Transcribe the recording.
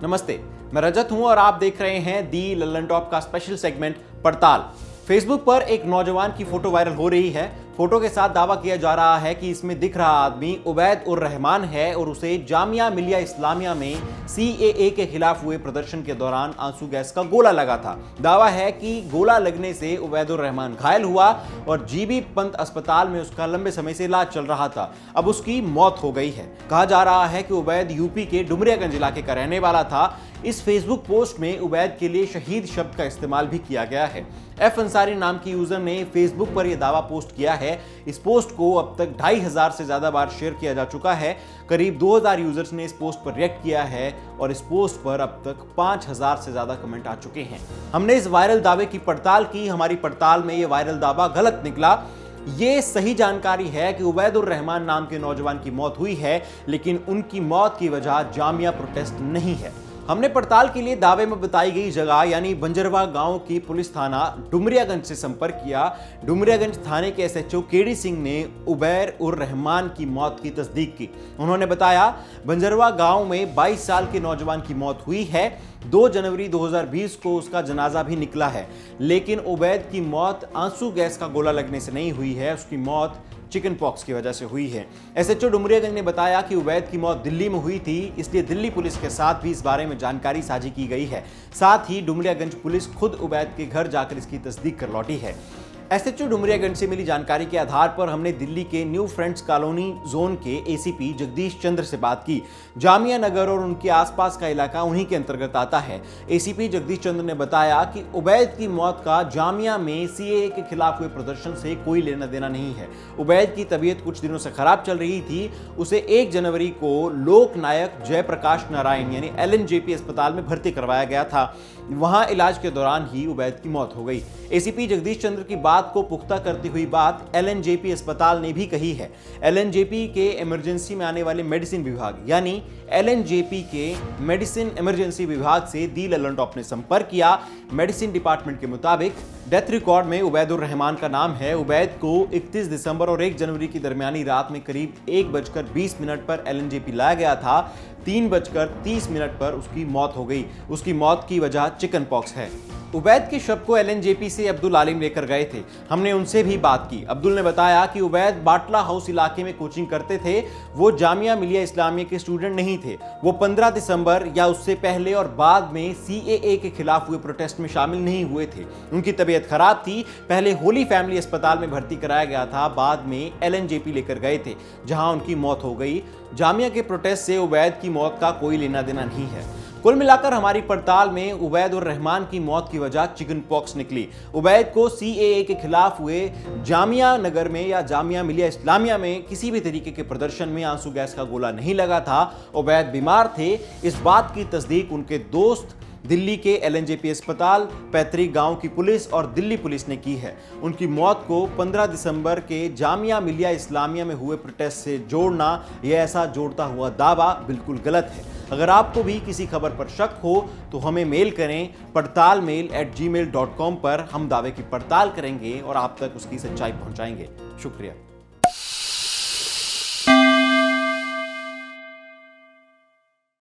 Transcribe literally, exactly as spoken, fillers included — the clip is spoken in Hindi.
नमस्ते, मैं रजत हूं और आप देख रहे हैं दी लल्लन टॉप का स्पेशल सेगमेंट पड़ताल। फेसबुक पर एक नौजवान की फोटो वायरल हो रही है। फोटो के साथ दावा किया जा रहा है कि इसमें दिख रहा आदमी उबैद उर रहमान है और उसे जामिया मिलिया इस्लामिया में सी ए ए के खिलाफ हुए प्रदर्शन के दौरान आंसू गैस का गोला लगा था। दावा है कि गोला लगने से उबैद उर रहमान घायल हुआ और जीबी पंत अस्पताल में उसका लंबे समय से इलाज चल रहा था। अब उसकी मौत हो गई है। कहा जा रहा है कि उबैद यूपी के डुमरियागंज इलाके का रहने वाला था। इस फेसबुक पोस्ट में उबैद के लिए शहीद शब्द का इस्तेमाल भी किया गया है। एफ अंसारी नाम की यूजर ने फेसबुक पर यह दावा पोस्ट किया है। इस पोस्ट को अब तक ढाई हजार से ज्यादा बार शेयर किया जा चुका है। करीब दो हजार यूजर्स ने इस पोस्ट पर रिएक्ट किया है और इस पोस्ट पर अब तक पांच हजार से ज्यादा कमेंट आ चुके हैं। हमने इस वायरल दावे की पड़ताल की। हमारी पड़ताल में यह वायरल दावा गलत निकला। ये सही जानकारी है कि उबैद उर रहमान नाम के नौजवान की मौत हुई है, लेकिन उनकी मौत की वजह जामिया प्रोटेस्ट नहीं है। हमने पड़ताल के लिए दावे में बताई गई जगह यानी बंजरवा गांव की पुलिस थाना डुमरियागंज से संपर्क किया। डुमरियागंज थाने के S H O K D Singh ने उबैर उर रहमान की मौत की तस्दीक की। उन्होंने बताया, बंजरवा गांव में बाईस साल के नौजवान की मौत हुई है। दो जनवरी दो हज़ार बीस को उसका जनाजा भी निकला है, लेकिन उबैद की मौत आंसू गैस का गोला लगने से नहीं हुई है। उसकी मौत चिकन पॉक्स की वजह से हुई है। एस एच ओ डुमरियागंज ने बताया कि उबैद की मौत दिल्ली में हुई थी, इसलिए दिल्ली पुलिस के साथ भी इस बारे में जानकारी साझी की गई है। साथ ही डुमरियागंज पुलिस खुद उबैद के घर जाकर इसकी तस्दीक कर लौटी है। एस एच ओ डुमरियागंज से मिली जानकारी के आधार पर हमने दिल्ली के न्यू फ्रेंड्स कॉलोनी जोन के ए सी पी जगदीश चंद्र से बात की। जामिया नगर और उनके आसपास का इलाका उन्हीं के अंतर्गत आता है। ए सी पी जगदीश चंद्र ने बताया कि उबैद की मौत का जामिया में सी ए ए के खिलाफ हुए प्रदर्शन से कोई लेना देना नहीं है। उबैद की तबीयत कुछ दिनों से खराब चल रही थी। उसे एक जनवरी को लोकनायक जयप्रकाश नारायण यानी एल एन जे पी अस्पताल में भर्ती करवाया गया था। वहां इलाज के दौरान ही उबैद की मौत हो गई। ए सी पी जगदीश चंद्र की बात को पुख्ता करती हुई बात एल एन जे पी अस्पताल ने भी कही है। एल एन जे पी के इमरजेंसी में आने वाले मेडिसिन विभाग यानी एल एन जे पी के मेडिसिन इमरजेंसी विभाग से दी लल्लन टॉप ने संपर्क किया। मेडिसिन डिपार्टमेंट के मुताबिक डेथ रिकॉर्ड में उबैद उर रहमान का नाम है। उबैद को इकतीस दिसंबर और एक जनवरी की दरमियानी रात में करीब एक बजकर बीस मिनट पर एल एन जे पी लाया गया था। तीन बजकर तीस मिनट पर उसकी मौत हो गई। उसकी मौत की वजह चिकन पॉक्स है। उबैद के शव को एल एन जे पी से अब्दुल आलिम लेकर गए थे। हमने उनसे भी बात की। अब्दुल ने बताया कि उबैद बाटला हाउस इलाके में कोचिंग करते थे। वो जामिया मिलिया इस्लामिया के स्टूडेंट नहीं थे। वो पंद्रह दिसंबर या उससे पहले और बाद में सी ए ए के खिलाफ हुए प्रोटेस्ट में शामिल नहीं हुए थे। उनकी तबीयत खराब थी। पहले होली फैमिली अस्पताल में भर्ती कराया गया था, बाद में एल एन जे पी लेकर गए थे, जहां उनकी मौत हो गई। जामिया के प्रोटेस्ट से उबैद की मौत का कोई लेना देना नहीं है। कुल मिलाकर हमारी पड़ताल में उबैद उर रहमान की मौत की वजह चिकन पॉक्स निकली। उबैद को सी ए ए के खिलाफ हुए जामिया नगर में या जामिया मिलिया इस्लामिया में किसी भी तरीके के प्रदर्शन में आंसू गैस का गोला नहीं लगा था। उबैद बीमार थे। इस बात की तस्दीक उनके दोस्त, दिल्ली के एल एन जे पी अस्पताल, पैतृक गांव की पुलिस और दिल्ली पुलिस ने की है। उनकी मौत को पंद्रह दिसंबर के जामिया मिलिया इस्लामिया में हुए प्रोटेस्ट से जोड़ना, यह ऐसा जोड़ता हुआ दावा बिल्कुल गलत है। अगर आपको भी किसी खबर पर शक हो तो हमें मेल करें पड़ताल mail at Gmail dot com पर। हम दावे की पड़ताल करेंगे और आप तक उसकी सच्चाई पहुंचाएंगे। शुक्रिया।